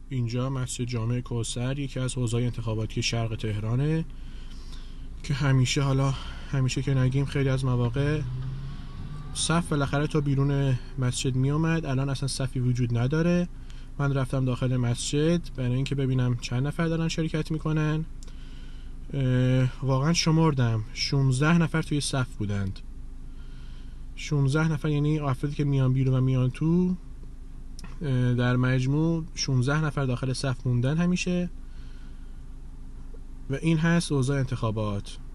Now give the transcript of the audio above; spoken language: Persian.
اینجا مسجد جامع کوثر یکی از حوزه‌های انتخاباتی شرق تهرانه که همیشه که نگیم خیلی از مواقع صف بالاخره تا بیرون مسجد می اومد. الان اصلا صفی وجود نداره. من رفتم داخل مسجد برای اینکه ببینم چند نفر دارن شرکت میکنن. واقعا شمردم 16 نفر توی صف بودند. 16 نفر، یعنی افرادی که میان بیرون و میان تو، در مجموع 16 نفر داخل صف موندن همیشه. و این هست اوضاع انتخابات.